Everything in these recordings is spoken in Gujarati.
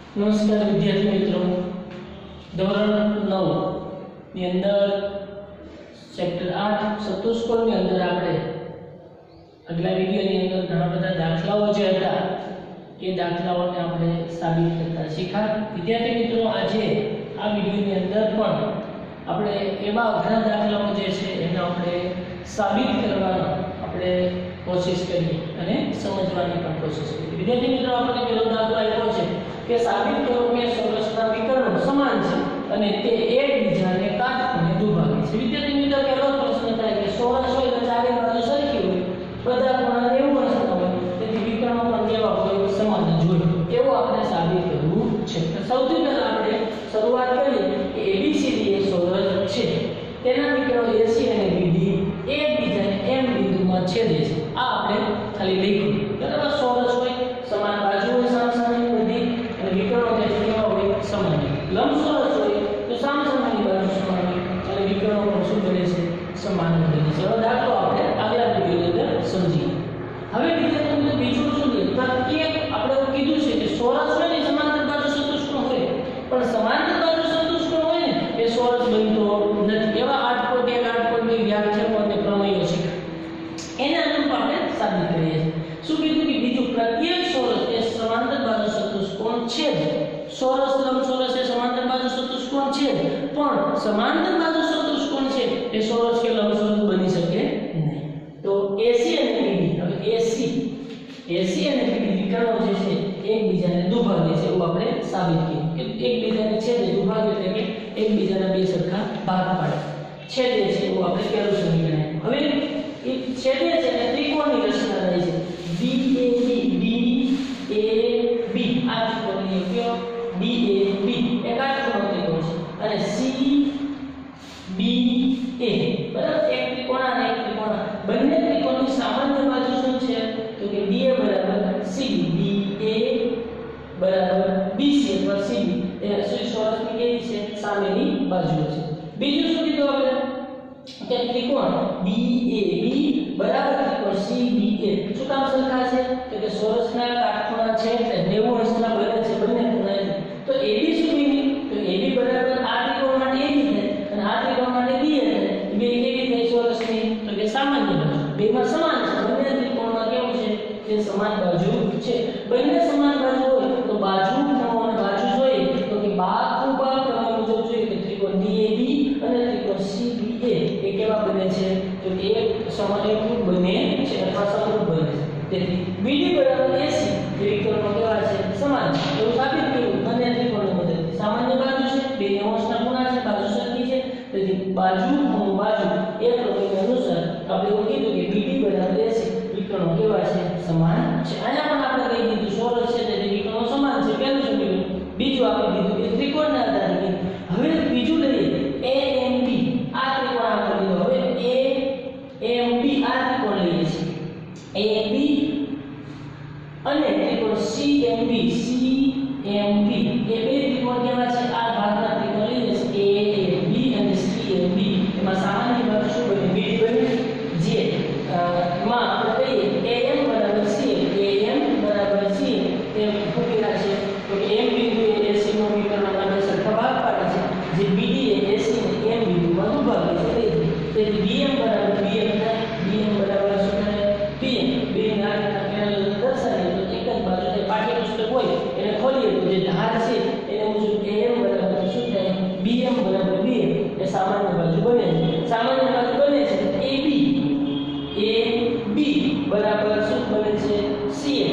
નમસ્કાર વિદ્યાર્થી મિત્રો, ધોરણ 9 ની અંદર ચેપ્ટર 8 ચતુષ્કોણની અંદર આપણે આગલા વિડિયોની અંદર ઘણા બધા દાખલાઓ જે હતા એ દાખલાઓને આપણે સાબિત કરતા શીખ્યા. વિદ્યાર્થી મિત્રો, આજે આ વિડિયોની અંદર પણ આપણે એવા ઘણા દાખલાઓ જે છે એને આપણે સાબિત કરવાનો આપણે કોશિશ કરીએ અને સમજવાની પણ કોશિશ કરીએ. વિદ્યાર્થી મિત્રો, આપણે પહેલો દાખલો આપ્યો છે કે સાબિત કરો કે ચોરસના વિકર્ણો સમાન છે અને તે એકબીજાને કાટખૂણે દુભાગે છે. વિદ્યાર્થી મિત્રો, પહેલો પ્રશ્ન થાય કે ચોરસ હોય તો ચારે બાજુ સરખી હોય, બધા ખૂણા 90 હોય, તેથી વિકર્ણો પણ કેવા હોય? સમાન જ હોય. એવું આપણે સાબિત કરવું છે. સૌથી પહેલા આપણે શરૂઆત કરીએ કે ABCD એ ચોરસ છે, તેના વિકર્ણો AC અને BD એકબીજાને M બિંદુમાં છેદે છે. આ આપણે ખાલી લખ્યું. બરાબર, ચોરસ હોય, સમાન બાજુ હોય સામસામેની બધી, અને વિકર્ણો કેવા હોય? સમાન. લંબચોરસ હોય તો સામસામેની બાજુ સમાન હોય અને વિકર્ણો પણ શું બને છે? સમાન બને છે. હવે દાખલો આપણે આગલા વિડિયોની અંદર સમજીએ. હવે વિદ્યાર્થીઓ, બીજું શું છે? પ્રત્યેક આપણે કીધું છે કે ચોરસ હોય ને સમાંતર બાજુ ચતુષ્કોણ હોય, પણ સમાંતર બાજુ ચતુષ્કોણ હોય ને એ ચોરસ બનતો નથી. એવા 8 પોઈન્ટ 1 8 પોઈન્ટ વ્યાખ્યાઓ અને પ્રમેયો છે, એના અનુરૂપ આપણે સાબિત કરીએ છીએ. શું કીધું કે બીજું, પ્રત્યેક ચોરસ એ સમાંતર બાજુ ચતુષ્કોણ છે. ચોરસ લંબચોરસ એ સમાંતર બાજુ ચતુષ્કોણ છે, પણ સમાંતર બાજુ ચતુષ્કોણ છે એ ચોરસ કે લંબચોરસ બની શકે નહીં. તો AC અને BD, હવે AC અને BD વિકર્ણો જે છે એકબીજાને દુભાગે છે એવું આપણે સાબિત કર્યું કે એકબીજાને છેદે. દુભાગે એટલે કે એકબીજાના બે સરખા ભાગ પાડે, છેદે છે એવું આપણે પહેલું સમીકરણ. હવે એ છેદે છે અને ત્રિકોણની રચના થાય છે. DAB આ ત્રિકોણની કયો? DAB એ કાટખૂણો ત્રિકોણ છે અને CBA બરાબર એક ત્રિકોણ અને એક ત્રિકોણ. બંને ત્રિકોણની સામાન્ય બાજુ શું છે? તો કે DA બરાબર CB, BA બરાબર BC અથવા CB એ ચોરસની કેવી છે? સામેની બાજુ છે. બીજું શું કીધું આપણે? કે ત્રિકોણ DAB બરાબર ત્રિકોણ CBA શું કામ સરખા છે? તો કે ચોરસના કાટખૂણા છે એટલે 90 અંશના બને છે બંને ખૂણા. તો AB શું બની? તો AB બરાબર આ ત્રિકોણ માટે AB થાય અને આ ત્રિકોણ માટે BA થાય. બે કેવી થાય ચોરસની? તો કે સામાન્ય બાજુ. બેમાં સમાન છે. બંને ત્રિકોણમાં કેવું છે? તે સમાન બાજુ છે. બંને સમાન બાજુ હોય તો બાજુ ખૂણો અને બાજુ જોઈએ તો કે બાહુબા પ્રમેય મુજબ જોઈએ કે ત્રિકોણ DAB અને ત્રિકોણ CBA એ કેવા બને છે? તો કે એક સમાનરૂપ બને છે અથવા સમરૂપ બને છે. તેથી BD બરાબર AC એ વિકર્ણો કેવા છે? સમાન છે. એવું સાબિત કર્યું બંને ત્રિકોણની મદદથી. સામાન્ય બાજુ છે, બે 90 અંશના ખૂણા છે, બાજુ સરખી છે, તેથી બાજુ ખૂણો બાજુ એ પ્રમેય અનુસાર આપણે એવું કીધું કે BD બરાબર AC વિકર્ણો કેવા છે? સમાન છે. આના પણ આપણે કહી દીધું ચોરસ છે તેથી વિકર્ણો સમાન છે, પહેલું સમીકરણ. બીજું આપણે કીધું કે ત્રિકોણના આધારે. હવે બીજું લઈએ AMB આ ત્રિકોણ આપણે લીધો. હવે AMB આ ત્રિકોણ લઈએ છીએ. AMB અને ત્રિકોણ CMB એ બે ત્રિકોણ કેવા છે? આ ભાગના ત્રિકોણ લઈએ છીએ AAB અને CMB. એમાં સામાન્ય બાજુ શું બને? BD બને. જે માં આપણે કહીએ AM બરાબર CM, AM બરાબર CM તે ફૂકેલા છે. તો M બિંદુ એ AC નો વિકર્ણના બે સરખા ભાગ પાડે છે. જે BD એ AC ને M બિંદુમાં દુભાગે છે. તેથી BM બરાબર BM થાય. BM બરાબર શું થાય? BM. બે ના પેનલ દર્શાવીએ તો એક જ બાજુ જે પાઠ્યપુસ્તક હોય એને ખોલીએ તો જે ધાર છે એને મુજબ AM બરાબર શું થાય? BM બરાબર BM એ સામાન્ય બાજુ બને છે. સામાન્ય બાજુ બને છે AB બરાબર શું બને છે? CM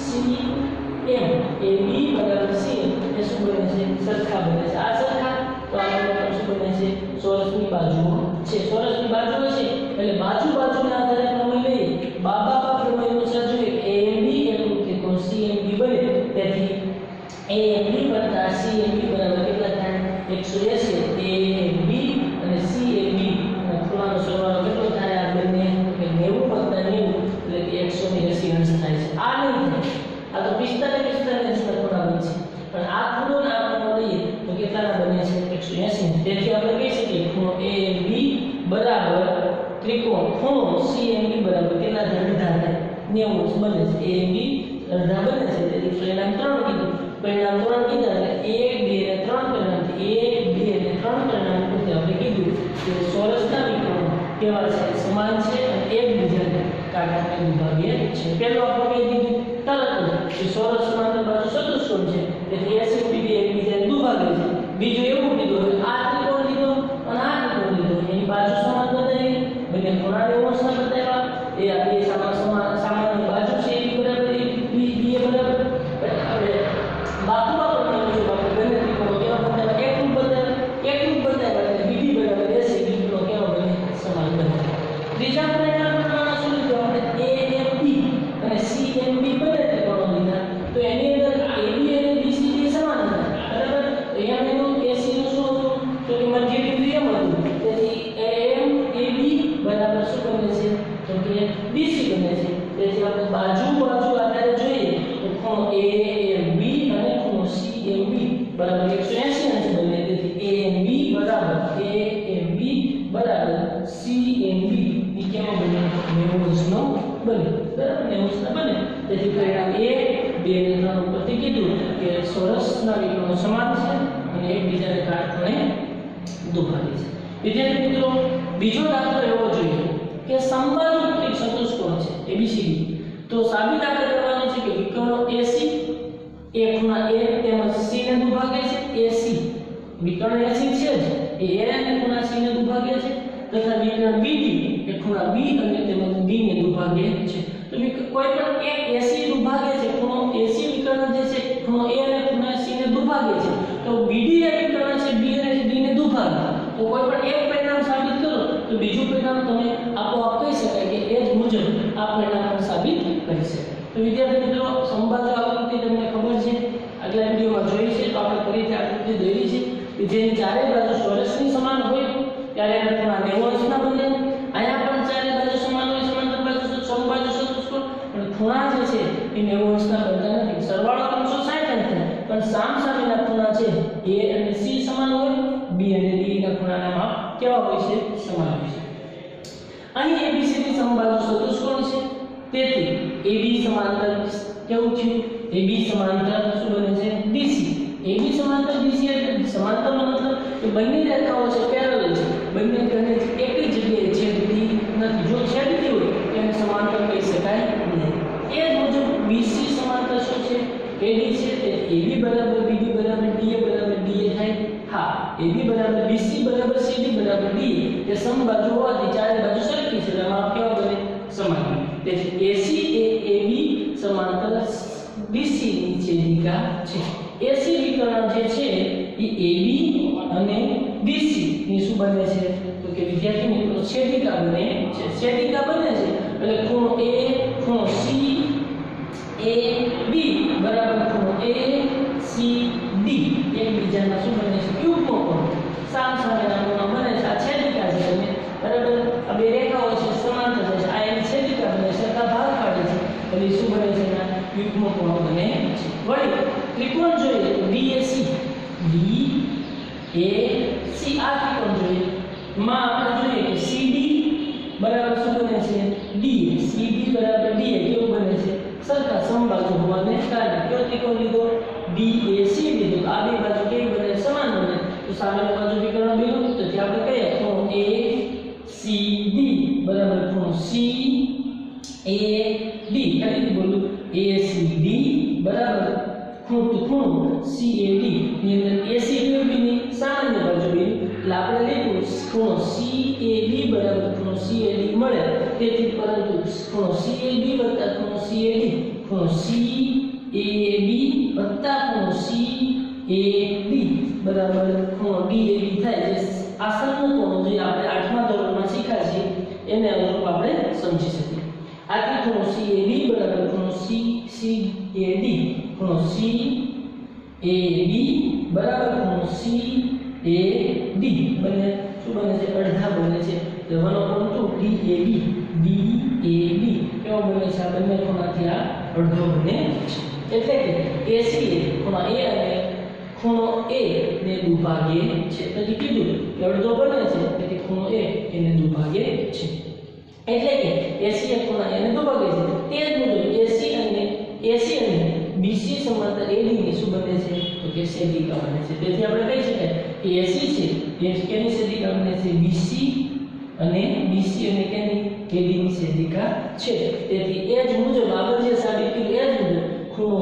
AB બરાબર CM એ શું બને છે? સરખા બને છે. આ સરખા તો આપણે શું બને છે? ચોરસની બાજુઓ છે. ચોરસની બાજુઓ છે એટલે બાજુના આધારે પ્રમેય લઈએ. બાબા પ્રમેય અનુસાર જોઈએ કે AMB એટલું ત્રિકોણ CMB બને. તેથી AMB બરાબર CMB બરાબર કેટલા થાય? 180. AMB અને CMB ના ખૂણાનો સરવાળો કેટલો થાય? આ બંને કે 90 એટલે કે 180 અંશ થાય છે. આ નહીં થાય. આ તો 45 અંશના ખૂણા બને છે. પણ આ ખૂણો ને આ ખૂણો લઈએ તો કેટલાના બને છે? 180. તેથી આપણે કહી શકીએ ખૂણો AMB બરાબર ત્રિકોણ ખૂણો CMB બરાબર કેટલા થાય? 90 બને છે. AMB અડધા બને છે. તેથી પરિણામ 3 કીધું. પરિણામ 3 કીધા એટલે 1 2 અને 3 પરિણામ 1 2 અને 3 પરિણામ પૂરતે આપણે કીધું કે ચોરસના વિકર્ણો કેવા છે સમાન છે અને એકબીજાને કાટખૂણે દુભાગે છે પહેલો આપણે કહી દીધું તરત જ કે ચોરસ સમાંતર બાજુ ચતુષ્કોણ છે એટલે AC BD એકબીજાને દુભાગે છે બીજું એવું કીધું હવે આ ત્રિકોણ લીધો અને આ ત્રિકોણ લીધો એની બાજુ સમાન બતાવી બંને ખૂણા 90 બતાવ્યા એ આ બે સામાન્ય બાજુ છે એ બરાબર એ બરાબર હવે બાજુમાં પણ જો આપણે બંને ત્રિકોણો કેવા બતાવ્યા એકરૂપ બતાવ્યા એટલે BD બરાબર AC ત્રિકોણો કેવા બને સમાન બને ત્રીજા પરિણામ પ્રમાણે શું લીધું આપણે AMB અને CMB બંને ત્રિકોણો લીધા તો એની અંદર AB અને BC બે સમાન હતા બરાબર તો અહીંયા મેં AC નું શું હતું તો કે મધ્યબિંદુ એમ હતું તેથી AMAB બરાબર શું બને છે તો કે BC બને છે તેથી આપણે બાજુ આધારે જોઈએ તો ખૂણો AAB અને ખૂણો CMB બરાબર 180 બને તેથી AMB બરાબર CMB ની કેવો બને 90 નો બને બરાબર 90 બને તેથી પરિણામ 1 2 અને 3 ઉપરથી કીધું કે ચોરસના વિકર્ણો સમાન છે અને એકબીજાને કાટખૂણે દુભાગે છે વિદ્યાર્થી મિત્રો બીજો દાખલો એવો જોઈએ કે સમબાજુ ચતુષ્કોણ છે ABCD તો સાબિત આપણે કરવાનું છે કે વિકર્ણો AC એ ખૂણા A તેમજ C ને દુભાગે છે AC વિકર્ણ AC છે જ એ A અને ખૂણા C ને દુભાગે છે તથા વિકર્ણ BD એ ખૂણા B અને તેમજ D ને દુભાગે છે તો કોઈ પણ એક AC દુભાગે છે ખૂણો AC વિકર્ણ જે છે ખૂણો A અને ખૂણા C ને દુભાગે છે તો BD એ વિકર્ણ છે B અને D ને દુભાગે તો કોઈ પણ એક પરિણામ સાબિત કરો તો બીજું પરિણામ તમે આપોઆપ કહી શકાય કે એ જ મુજબ આ પરિણામ પણ સાબિત કરી શકાય તો વિદ્યાર્થી મિત્રો સમબાજુ આકૃતિ તમને ખબર છે આગલા વિડિયોમાં જોઈ છે તો આપણે ફરીથી આકૃતિ દોરી છે કે જેની ચારે બાજુ ચોરસની સમાન હોય ત્યારે એના ખૂણા 90 ના બને અહીંયા પણ ચારે બાજુ સમાન હોય સમાંતર બાજુ સમબાજુ ચતુષ્કોણ પણ ખૂણા જે છે એ 90 ના બનતા નથી સરવાળો 360 થાય પણ સામસામેના ખૂણા છે A અને C સમાન હોય B અને D ના ખૂણાના માપ કેવા હોય છે સમાન હોય છે અહીં ABCD સમબાજુ ચતુષ્કોણ છે તેથી AB સમાંતર કેવું થયું AB સમાંતર શું બને છે BC AB સમાંતર BC એટલે સમાંતરનો મતલબ કે બંને રેખાઓ છે પેરેલલ છે બંને તેને એક જ જગ્યાએ છેદતી નથી જો છેદતી હોય તેને સમાંતર કહી શકાય નહીં એ જ મુજબ BC સમાંતર શું છે AD છે તે AB બરાબર BD બરાબર DA બરાબર DA થાય હા AB બરાબર BC બરાબર CD બરાબર DA એ સમબાજુ હોવાથી ચારે બાજુ સરખી છે એટલે માપ કેવા બને સમાન તેથી AC એ AB સમાંતર BC ની છેદિકા છે AC વિકર્ણ જે છે એ AB અને BC ની શું બને છે તો કે વિદ્યાર્થી મિત્રો છેદિકા બને છે છેદિકા બને છે એટલે ખૂણો A ખૂણો C AB બરાબર ખૂણો ACD એકબીજાના શું બને છે ક્યુબનો કોણ સામસામેના ખૂણા બને છે આ છેદિકા છે તમે બરાબર આ બે રેખાઓ છે સમાંતર છે આ એની છેદિકા બને છે સરખા ભાગ પાડે છે એટલે શું બને છે ના ક્યુબનો કોણ બને છે વળી ત્રિકોણ જોઈએ તો DAC આ ત્રિકોણ જોઈએ માં આપણે જોઈએ કે CD બરાબર શું બને છે DA CD બરાબર DA કેવું બને છે સરખા સમબાજુ હોવાને કારણે કયો ત્રિકોણ લીધો DAC લીધો આ બે બાજુ કેવી બને સમાન બને તો સામેની બાજુ વિકર્ણ બન્યું તો ત્યાં આપણે કહીએ ખૂણો ACD બરાબર ખૂણો CAD ફરીથી બોલું ACD બરાબર ખૂણો CAD ની અંદર AC ની સામાન્ય બાજુ બની એટલે આપણે લીધું ખૂણો CAD બરાબર ખૂણો CAD મળે તેથી પરંતુ ખૂણો CAD વત્તા ખૂણો CAD ખૂણો CAB વત્તા ખૂણો CAD બરાબર ખૂણો DAB થાય જે આસન્ન કોણો જે આપણે 8મા ધોરણમાં શીખ્યા છે એને અનુરૂપ આપણે સમજી શકીએ આ ત્રિકોણ CAD બરાબર ખૂણો CCAD ખૂણો CAB બરાબર ખૂણો CAD બને શું બને છે અડધા બને છે તો 1/2 DAB કેવો બને છે આ બંને ખૂણાથી આ અડધો બને છે એટલે કે AC ખૂણો A અને ખૂણો A ને દુભાગે છે પછી કીધું કે અડધો બને છે તેથી ખૂણો A એને દુભાગે છે એટલે કે AC એ ખૂણા એને દુભાગે છે તે જ મુજબ AC અને BC સમાંતર AD ની શું બને છે તો કે સેદિકા બને છે તેથી આપણે કહી શકાય કે AC છે એ કેની સેદિકા બને છે BC અને કેની AD ની સેદિકા છે તેથી એ જ મુજબ આગળ જે સાબિત કર્યું એ જ મુજબ ખૂણો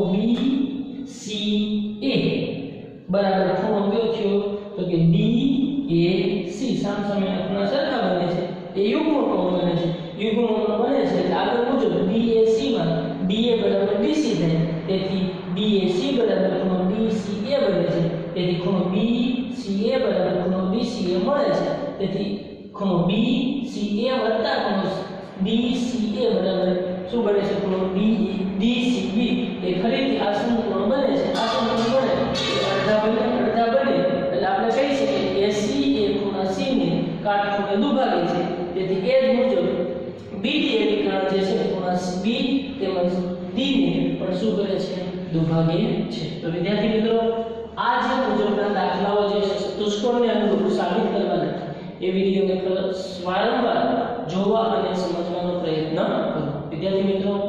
BCA બરાબર ખૂણો કયો થયો તો કે DAC સામસામેના ખૂણા સરખા બને છે એ યુગ્મ કોણ બને છે યુગ્મ કોણ બને છે એટલે આગળ મુજબ DAC માં DA બરાબર BC થાય તેથી DAC બરાબર ખૂણો DCA બને છે તેથી ખૂણો BCA બરાબર ખૂણો DCA મળે છે તેથી ખૂણો BCA વત્તા ખૂણો DCA બરાબર શું બને છે ખૂણો DCB એ ફરીથી આ સમકોણ બને છે આ સમકોણ બને અડધા બને એટલે આપણે કહી શકીએ કે AC એ ખૂણા C ને કાટખૂણે દુભાગે છે તેથી એ જ મુજબ BD એ વિકર્ણ જે છે ખૂણા B તેમજ D ને પણ શું કરે છે દુભાગે છે તો વિદ્યાર્થી મિત્રો આ જે મુજબના દાખલાઓ જે છે ચતુષ્કોણને અનુરૂપ સાબિત કરવાના એ વિડિયોને વારંવાર જોવા અને સમજવાનો પ્રયત્ન કરો વિદ્યાર્થી મિત્રો